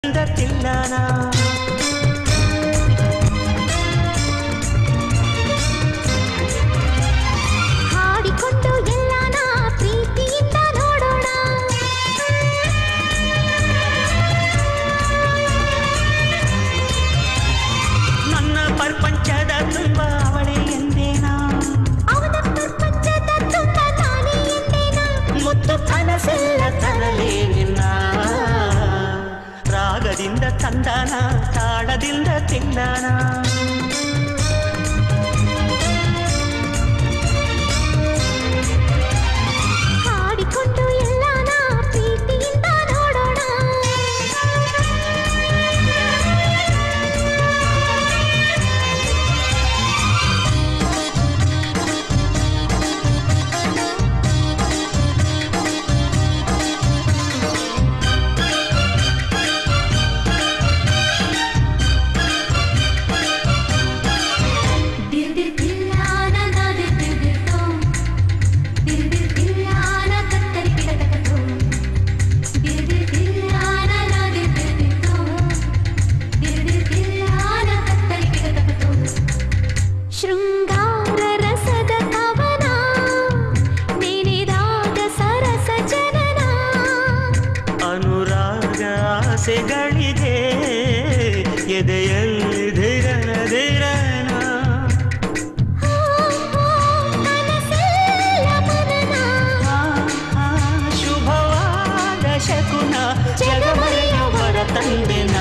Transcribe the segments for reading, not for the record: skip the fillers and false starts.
ತಿಲ್ಲನ ಹಾಡಿಕೊಂಡು ಎಲ್ಲಾನ ಪ್ರೀತಿಯಿಂದ ನೋಡೋಣ ನನ್ನ ಪ್ರಪಂಚದ ತುಂಬ ಅವಳೇ ಎಂದೇನಾ ಅವನ ಪ್ರಪಂಚದ ತುಂಬ ನಾನೇ ಎಂದೇನಾ ಮುತ್ತು ಕನಸೆಲ್ಲ ತರಲೇ ನಿನ್ನ ರಾಗದಿಂದ ತಂದನ ತಾಳದಿಂದ ತಿಲ್ಲನ ಹಾಡಿಕೊಂಡು ಎಲ್ಲಾನ ಪ್ರೀತಿಯಿಂದ ನೋಡೋಣ ಶೃಂಗಾರ ರಸದ ಕವನ ನೆನೆದಾಗ ಸರಸ ಜನನ ಅನುರಾಗ ಆಸೆಗಳಿಗೆ ಎದೆಯಲ್ಲಿ ಧಿರನ ಧಿರನ ಕನಸೆಲ್ಲ ಮನನ ಶುಭವಾದ ಶಕುನ ಜಗಮರೆಯವರ ತಂದೆನ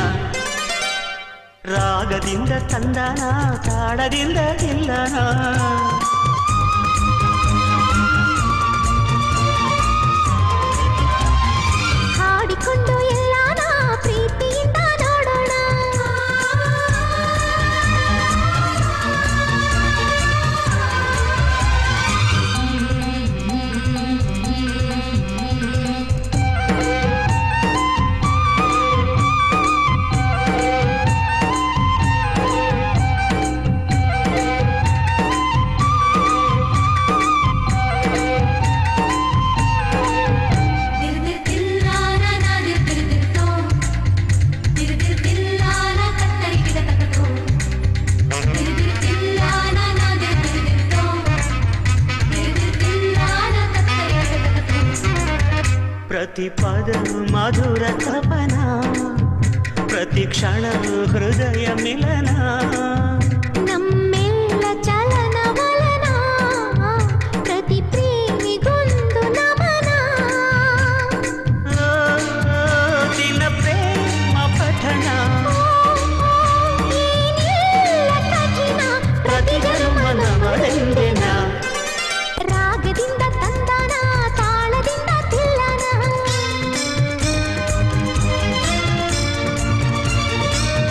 ರಾಗದಿಂದ ತಂದನ ತಾಳದಿಂದ ಇಲ್ಲನ ಹಾಡಿಕೊಂಡು ಎಲ್ಲಾನ ಪ್ರೀತಿಯಿಂದ ನೋಡೋಣ ಪ್ರತಿ ಪದ ಮಧುರ ತಪನ ಪ್ರತಿ ಕ್ಷಣ ಹೃದಯ ಮಿಲನ ನಮ್ಮೆಲ್ಲ ಚಲನವಲನ ಪ್ರತಿ ಪ್ರೇಮಿಗೊಂದು ನಮನ ದಿನ ಪ್ರೇಮ ಪಠಣ ಏನಿಲ್ಲ ಕಠಿಣ ಪ್ರತಿ ಜನ್ಮನವರೆಂದಿನ ರಾಗದಿಂದ ತಂದನ ತಾಳದಿಂದ ತಿಲ್ಲನ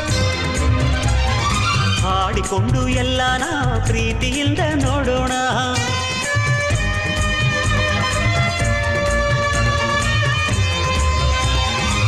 ಹಾಡಿಕೊಂಡು ಎಲ್ಲಾನ ಪ್ರೀತಿಯಿಂದ ನೋಡೋಣ.